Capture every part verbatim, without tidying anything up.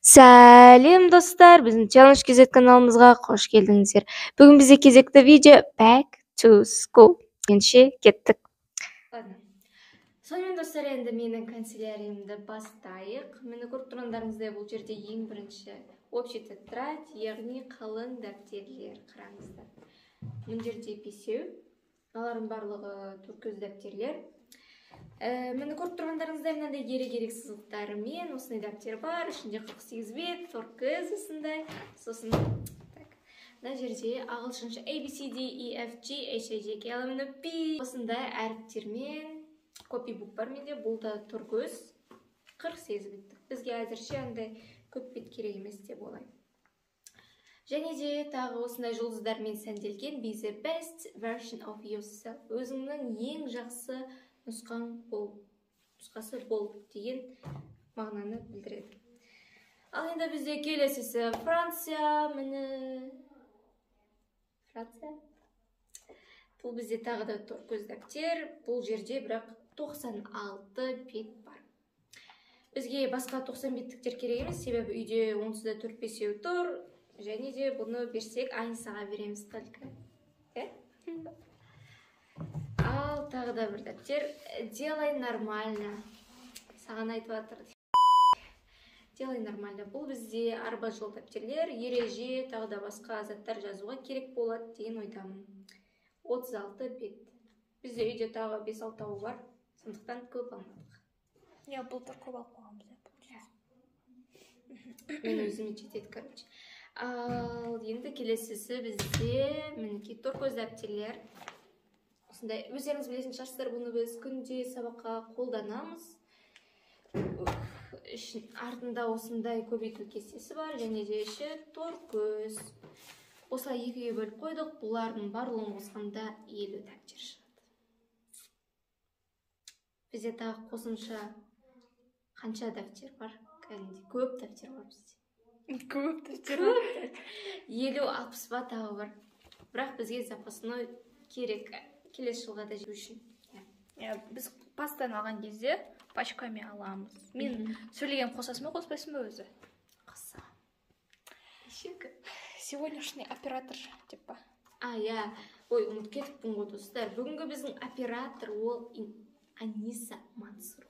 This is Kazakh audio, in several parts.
Сәлем достар, біздің Challenge кей зет каналымызға қош келдіңіздер. Бүгін бізде кезекті видео Back to School. Енше кеттік. Ладно. Сонымен достар, енді менің канцеляриямды бастайық. Мені көріп тұрғандарыңыздай, бұл жерде ең бірінші общий тетрадь, яғни қалың дәптерлер. Қараңыздар. Бұл жерде бесеу, алардың барлығы төрт дәптерлер. Мені көріп тұрғандарыңыздай, мынандай керек-керек сызықтарымен осындай дәптер бар. Ішінде қырық сегіз бет, төрт осындай. Сосын мына жерде ағылшынша A B C D E F G H I J K L M N O P осындай әріптермен копибук бар менде. Бұл да төрт қырық сегіз беттік. Бізге әзірше андай көп бет керек емес деп ойлаймын. Және де тағы осындай жұлдыздармен сәнделген Be the best version of yourself. Өзіңнің ең жақсы нұсқаң бол, нұсқасы бол деген мағынаны білдіреді. Ал енді бізде келесісі Франция, міне Франция. Бұл бізде тағы да төрт дәптер. Бұл жерде бірақ тоқсан алты бет бар. Бізге басқа тоқсан беттіктер керек емес, себебі үйде онсыз да төрт бесеу тұр. Және де бұны берсек Анисаға береміз только. Ал тағы да бір дәптер. Делай нормально. Саған айтып жатыр. Делай нормально. Бұл бізде арба жол дәптерлер, ереже, тағы да басқа заттар жазуға керек болады деген ойдамын. отыз алты бет. Бізде үйде тағы бес алтауы бар. Сондықтан көп алмадық. Я былтыр көп алып қойғанбыз. Мен өзіме жетеді, короче. Ал енді келесісі бізде мінекей төрт дәптерлер. Осындай, өздеріңіз білетін шығарсыздар, бұны біз күнде сабаққа қолданамыз. Артында осындай көбейту кестесі бар, және де іші төрт көз. Осылай екіге бөліп қойдық, бұлардың барлығын қосқанда елу дәптер шығады. Бізде тағы қосымша қанша дәптер бар? Көп дәптер бар бізде. Көп дәптер бар. елу алпыс ба тағы бар. Бірақ бізге запасной керек. Келесі жылға да жеу үшін. Біз пастан алған кезде пачками аламыз. Мен сөйлеген қосасың ба, қоспайсың ба өзі? Қоса. Сегодняшний оператор деп па? А, я. Ой, ұмыт кетіппін ғой достар. Бүгінгі біздің оператор ол Аниса Мансурова.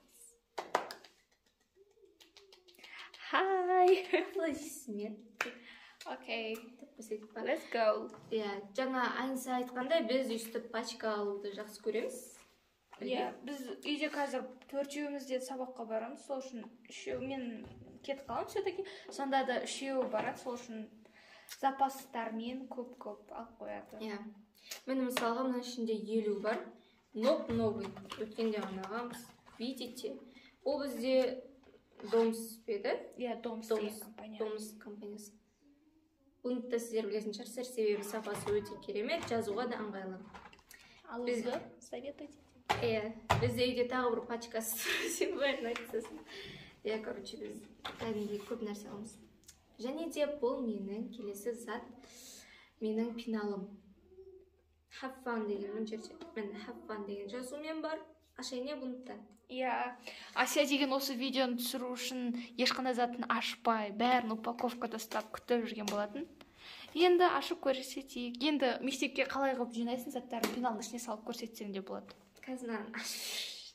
Хай. Қалай жейсің? Окей, let's go. Жаңа Аниса айтқандай, біз өйстіп пачка алуды жақсы көреміз. Біз үйде қазір төртеуімізде сабаққа барамыз, сол үшін үшеу мен кетіп қаламын все-таки. Сонда да үшеу барады, сол үшін запастармен көп-көп алып қояды. Мен мысалға мына ішінде елу бар. Нок новый. Өткенде ғана ағамыз. Видите? Ол бізде Домс беді? Домс компания. Домс компаниясы. Бұны да сіздер білетін шығарсыздар, себебі сапасы өте керемет, жазуға да ыңғайлы. Ал өзі советуйте. Бізде үйде тағы бір пачкасы сен бәрін айтасың. Короче, біз кәдімгідей көп нәрсе аламыз. Және де бұл менің келесі зат, менің пеналым. Have fun деген мұн жерде. Мен have fun деген жазумен бар. Ашайне бұнытта. Ася деген осы видеоны түсіру үшін ешқандай затын ашпай, бәрін упаковкада ұстап күтіп жүрген болатын. Енді ашып көрсетейік. Енді мектепке қалай қылып жинайсың заттарын пеналдың ішіне салып көрсетсең де болады. Қазынан ашып.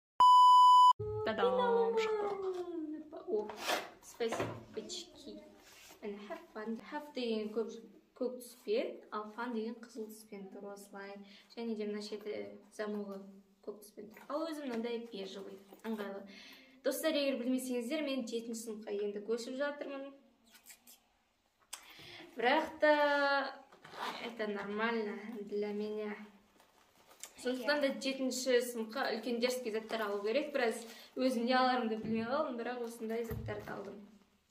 Дадам, шықтық. Спасибочки. Have fun. Have деген көк түспен, ал fun деген қызыл түспен тұр осылай. Және де мына шеті замулы көк түспен тұр. Ал өзім мынандай бежевый, ыңғайлы. Достар, егер білмесеңіздер, мен жетінші сыныпқа енді көшіп жатырмын. Бірақ та это нормально для меня. Сондықтан да жетінші сыныпқа үлкен дерзкий заттар алу керек. Біраз өзім не аларымды білмей қалдым, бірақ осындай заттарды алдым.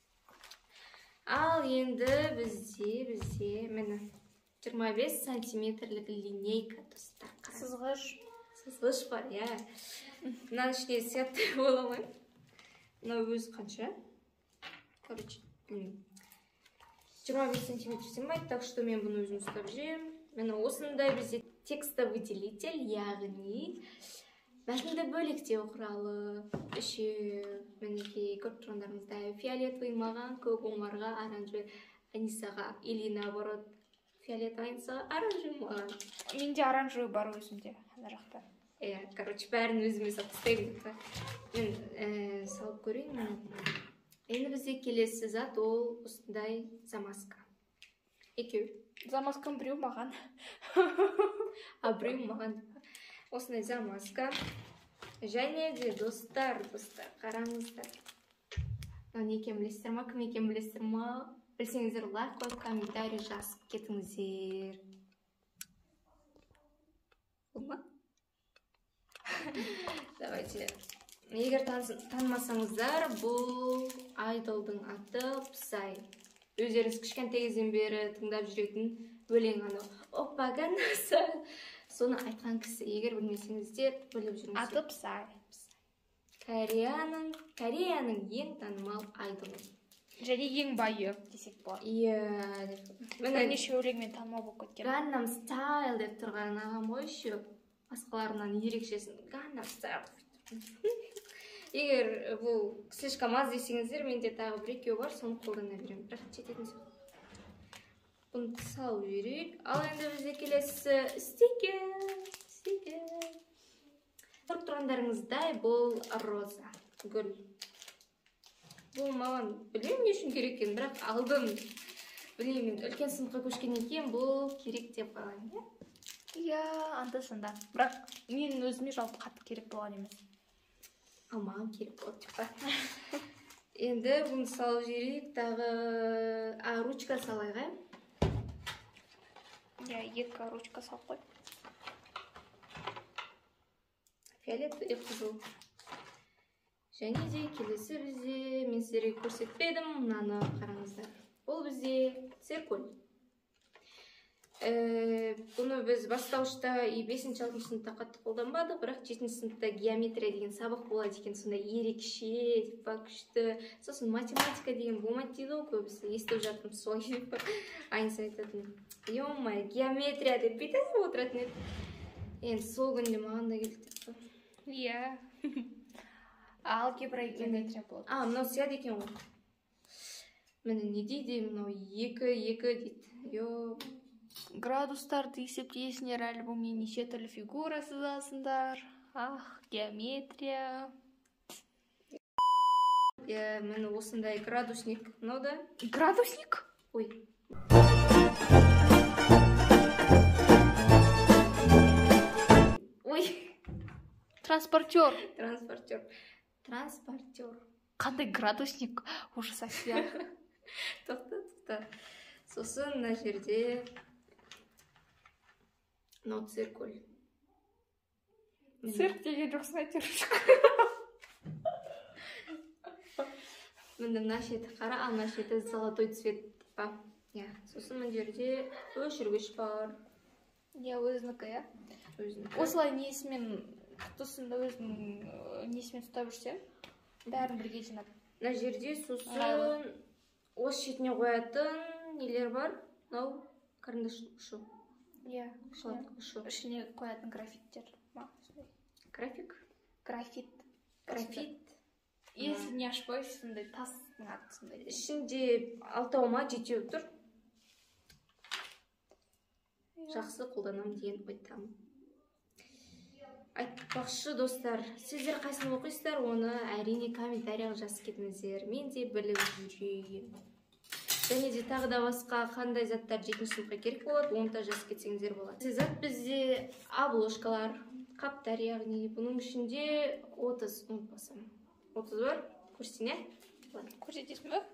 Ал енді бізде, бізде, мені жиырма бес сантиметрлік линейка, достар. Сызғыш. Сызғыш бар, я. Мынан ішіне сәтті боламайым. Мына өзі қанша? Короче, білмеймін. жиырма бес сантиметр сыймайды, так что мен бұны өзім ұстап жем. Мені осындай бізде текстовыделитель, яғни мәтінді бөлектеу құралы үшеу. Мінекей көріп тұрғандарыңыздай фиолетовый маған, көк омарға, оранжевый Анисаға, или наоборот фиолетовый Анисаға, оранжевый маған. Менде оранжевый бар өзімде ана жақта. Иә, короче, бәрін өзіме салып тастаймын деп. Мен салып көрейін. Енді бізде келесі зат ол осындай замазка. Екеу. Замазкам біреу маған. А біреу маған. Осындай замазка. Және де достар, достар, қараңыздар. Не екенін білесіздер ма, кім екенін білесіздер ма? Білсеңіздер лайк қойып, комментарий жазып кетіңіздер. Бұл ма? Давайте. Егер танымасаңыздар, бұл айдолдың аты Psy. Өздеріңіз кішкентай кезден бері тыңдап жүретін өлең анау. Опа Ганнаса. Соны айтқан кісі. Егер білмесеңіздер, біліп жүріңіздер. Аты Psy. Кореяның, Кореяның ең танымал айдолы. Және ең байы десек болады. Иә. Бірнеше өлеңмен танымал болып кеткен. Gangnam Style деп тұрған ағам ғой еще. Басқаларынан ерекшесін. Gangnam Style. Егер бұл слишком аз десеңіздер, менде тағы бір екеу бар, соны қолдана беремін. Бірақ жететін сөз. Бұны салып жіберейік. Ал енді бізде келесі стикер. Стикер. Көріп тұрғандарыңыздай, бұл роза. Гүл. Бұл маған білмеймін не үшін керек екен, бірақ алдым. Білмеймін, үлкен сыныпқа көшкеннен кейін бұл керек деп қалайын. Иә, анда-санда. Бірақ мен өзіме жалпы қатты керек болған емес. Ал маған керек болды деп па. Енді бұны салып жіберейік, тағы а ручка салайық, ә? Иә, екі ручка салып қой. Фиолет и қызыл. Және де келесі бізде, мен сіздерге көрсетпедім, мынаны қараңыздар. Бұл бізде циркуль. Бұны біз бастауышта и бесінші алтыншы сыныпта қатты қолданбадық, бірақ жетінші сыныпта геометрия деген сабақ болады екен, сонда ерекше, күшті. Сосын математика деген болмайды дейді ғой, көбісі естіп жатырмын сол деп айнысы айтатын. Ё-май, геометрия деп бүйтіп отыратын еді. Енді сол күнде маған да келді деп қой. Иә. Алгебра геометрия болады. А, мынау сияды екен ғой. Міне не дейді, мынау екі, екі дейді. Ё. Градустарды есептейсіңдер, альбоммен неше түрлі фигура сызасыңдар. Ах, геометрия. Иә, міне осындай градусник. Мынау да. Градусник? Ой. Ой. Транспортер. Транспортер. Транспортер. Қандай градусник? Уже София. Тоқта, тоқта. Сосын мына жерде мынау циркуль. Цирк деген жоқсың әйтеуір. Міне мына шеті қара, ал мына шеті золотой цвет па. Иә, сосын мына жерде өшіргіш бар. Иә, өзінікі, иә. Өзінікі. Осылай несімен құтысында өзінің несімен ұстап жүрсем, бәрін бірге жинап. Мына жерде сосын осы шетіне қоятын нелер бар. Мынау карандаш ұшы. Иә, ұшы. Ішіне қоятын графиттер. График? Графит. Графит. Если не ошибаюсь, сондай тастың аты сондай. Ішінде алтауыма жетеу тұр. Жақсы қолданам деген ойдамын. Айтпақшы достар, сіздер қайсыны оқисыздар, оны әрине комментарияға жазып кетіңіздер. Мен де біліп жүрейін. Және де тағы да басқа қандай заттар жетінші сыныпқа керек болады, оны да жазып кетсеңіздер болады. Зат бізде обложкалар, қаптар, яғни бұның ішінде отыз, ұмытпасам. отыз бар, көрсетейін, ә? Көрсетесің бе?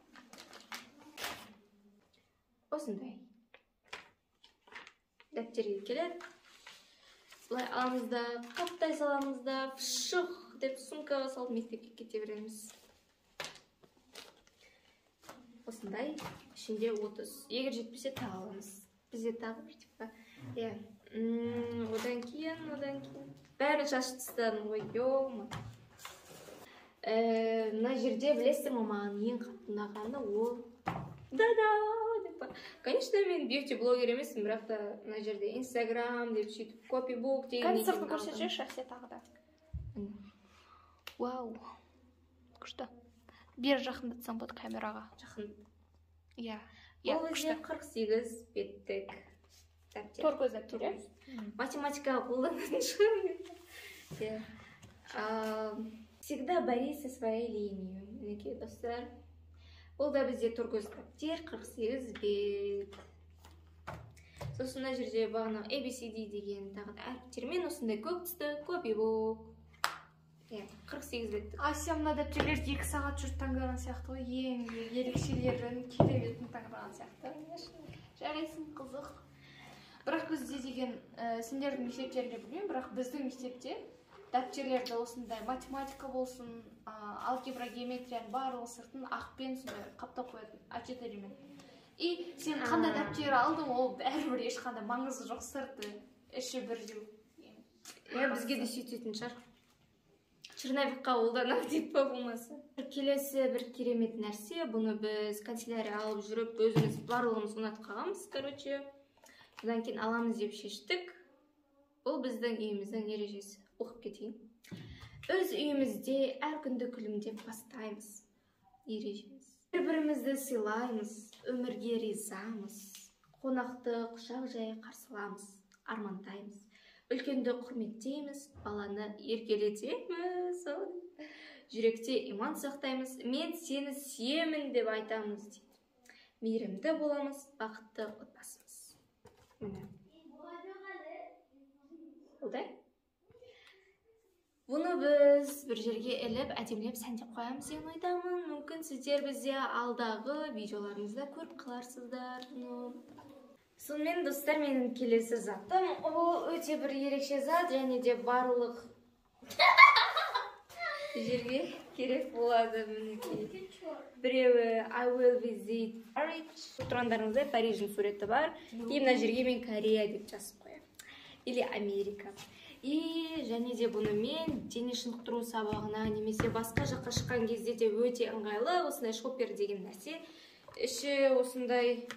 Осындай. Дәптерге келеді. Былай аламызда, қаптай саламызда, фшық деп сумкаға салып мектепке кете береміз. Осындай, ішінде отыз. Егер жетпесе тағы аламыз. Бізде тағы бір типа. Иә. Одан кейін, одан кейін. Бәрін шашып тастадым ғой, ё-ма. Мына жерде білесіздер ме, маған ең қатты ұнағаны ол да-да деп па. Конечно, мен бьюти-блогер емеспін, бірақ та мына жерде Instagram деп сөйтіп, копибук деген. Концертті көрсетші, шасе тағы да. Вау, күшті. Бері жақындатсам болады камераға. Жақын. Иә. Бұл бізде қырық сегіз беттік дәптер. Торкөз дәптер. Математика қолданатын шығар. Всегда бори со своей линией. Мінекей, достар. Бұл да бізде торкөз дәптер, қырық сегіз бет. Сосын мына жерде бағана A B C D деген тағы да әріптермен осындай көк түсті, копибук. қырық сегіз беттік. Ася мына дәптерлерді екі сағат жүріп таңдаған сияқты ғой, ең ерекшелерін, кереметін таңдаған сияқты. Жарайсың, қызық. Бірақ бізде деген, сендердің мектептерінде білмеймін, бірақ біздің мектепте дәптерлерді осындай математика болсын, алгебра, геометрияның барлығы сыртын ақпен қаптап қоятын, А четыремен. И сен қандай дәптер алдың, ол бәрібір ешқандай маңызы жоқ, сырты, іші бірдеу. Иә, бізге де сөйтетін шығар. Черновикқа қолданып деп па болмаса. Келесі бір керемет нәрсе, бұны біз канцелярия алып жүріп, өзіміз барлығымыз ұнатып қалғанбыз, короче. Бұдан кейін аламыз деп шештік. Бұл біздің үйіміздің ережесі. Оқып кетейін. Өз үйімізде әр күнді күлімдеп бастаймыз. Ережеміз. Бір-бірімізді сыйлаймыз, өмірге ризамыз. Қонақты құшақ жай қарсыламыз, армандаймыз. Үлкенді құрметтейміз, баланы еркелетеміз. Жүректе иман сақтаймыз, мен сені сүйемін деп айтамыз дейді. Мейірімді боламыз, бақытты отбасымыз. Олдай? Бұны біз бір жерге іліп, әдемілеп сәндеп қоямыз деген ойдамын. Мүмкін сіздер бізде алдағы видеоларымызда көріп қаларсыздар. Сонымен, достар, менің келесі затым, ол өте бір ерекше зат, және де барлық жерге керек болады. Біреуі I will visit Paris. Тұрандарыңызда Париждің суреті бар. И мына жерге мен Корея деп жазып қоямын. Или Америка. И және де бұны мен дене шынықтыру сабағына немесе басқа жаққа шыққан кезде де өте ыңғайлы. Осындай шоппер деген нәрсе. Іші осындай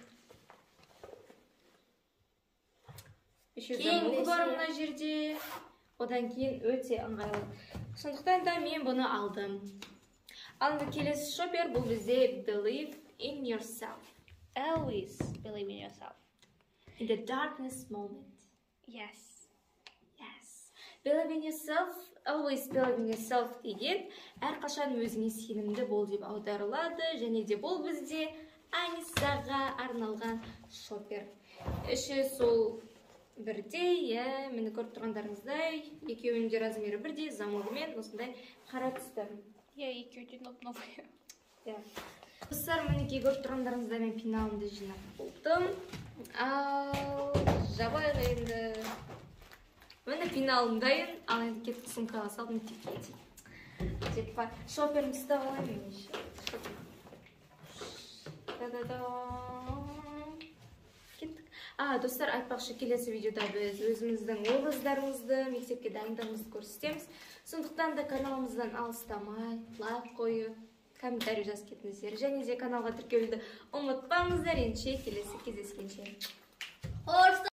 Еще замок бар мына жерде. Одан кейін өте ыңғайлы. Сондықтан да мен бұны алдым. Ал келесі шоппер бұл бізде Believe in yourself. Always believe in yourself. In the darkness moment. Yes. Yes. Believe in yourself, always believe in yourself деген әрқашан өзіңе сенімді бол деп аударылады. Және де бұл бізде Анисаға арналған шоппер. Іші сол бірдей, иә, мені көріп тұрғандарыңыздай, екеуінің де размері бірдей, замогымен осындай қара түсті. Иә, екеуі де новые. Иә. Достар, мінекей көріп тұрғандарыңыздай мен пеналымды жинап болдым. Ал жабайғы енді. Мені пеналым дайын, ал енді кетіп сумкаға салдым текке дейін. Деп бар. Шопперін ұстап алайын мен еще. Да-да-да. А, достар, айтпақшы, келесі видеода біз өзіміздің образдарымызды, мектепке дайындығымызды көрсетеміз. Сондықтан да каналымыздан алыстамай, лайк қойып, комментарий жазып кетіңіздер. Және де каналға тіркелуді ұмытпаңыздар. Ендеше келесі кездескенше.